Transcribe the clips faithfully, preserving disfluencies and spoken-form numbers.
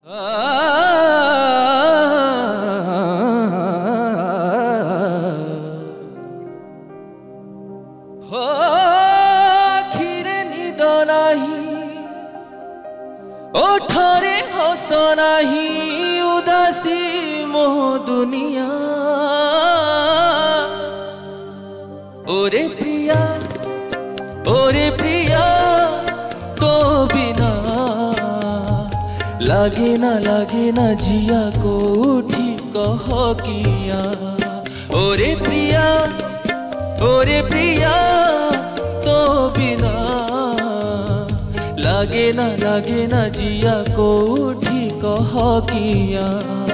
आखिरे निद नहीं ओठरे हस नहीं उदासी मोह दुनिया ओरे प्रिया ओरे प्रिया तो बिना लागे ना लागे ना जिया को उठी कह किया ओरे प्रिया ओरे प्रिया तो बिना लागे ना लागे ना जिया को उठी कह किया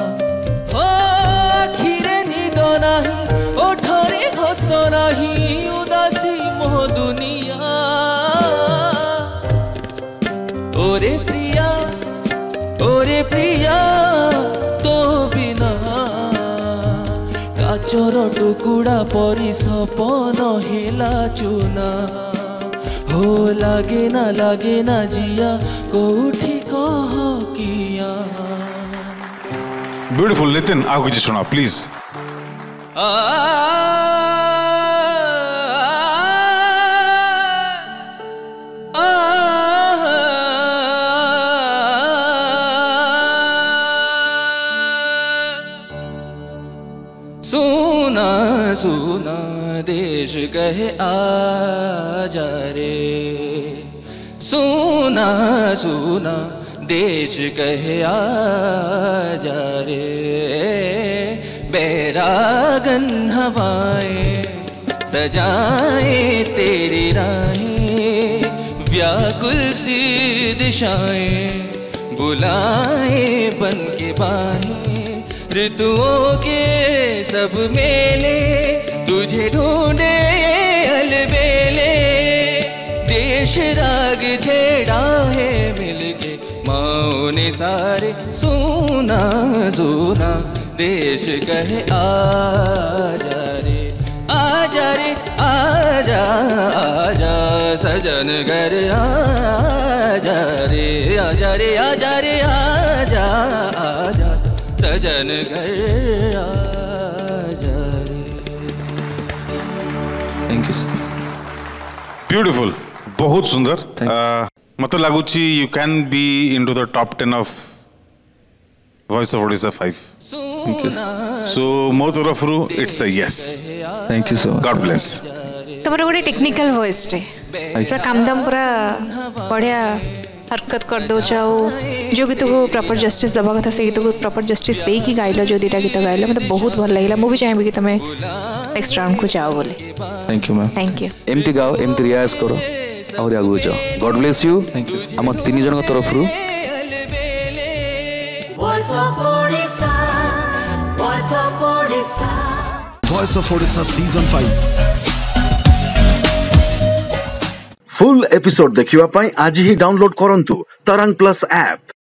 आखिरे निद नहीं ओठरे हस नहीं उदासी मोह दुनिया ओरे प्रिया ओरे प्रिया तो बिना काचर टुकुड़ा परी सपन हेला चुना हो लागे ना लागे ना जिया कोठी कह किया। ब्यूटीफुल। नितिन आप कुछ सुना प्लीज। आ सुना सुना देश कहे आजा रे सुना सुना देश कहे आजा रे बैरागन हवाएं सजाए तेरी राहें व्याकुल सी दिशाएं बुलाए बन के बाहें ऋतुओं के सब मेले तुझे ढूंढे अलबेले देश राग छेड़ा है मिलके माओ ने सारे सुना सुना देश कहे आजा रे आजा रे आजा आजा सजन घर आजा रे आजा रे आजा रे आजा आजा सजन घर आजा रे। Thank you sir. ब्यूटीफुल। बहुत सुंदर। मत लगुची you can be into the top ten of voice of Odisha five. Thank you. So मो तरफ रु it's a yes. Thank you so God bless. तमर गोटे टेक्निकल वॉइस टे पूरा कामदाम पूरा बढ़िया हरकत कर दो चाहो जो गीत को प्रॉपर जस्टिस दबा कथा से गीत को प्रॉपर जस्टिस दे की गाइल जो दीटा गीत गाइल मतलब बहुत भल लगिला मु भी चाहेबी कि तमे नेक्स्ट राउंड को जाओ बोले। Thank you ma'am. Thank you. एमती गाओ एमती रियाज करो और आगु जाओ। God bless you. Thank you. हम तीन जन का तरफ रु voice of Odisha voice of Odisha voice of Odisha season five full episode देखिवा पाई आज ही डाउनलोड करंतु तरंग प्लस ऐप।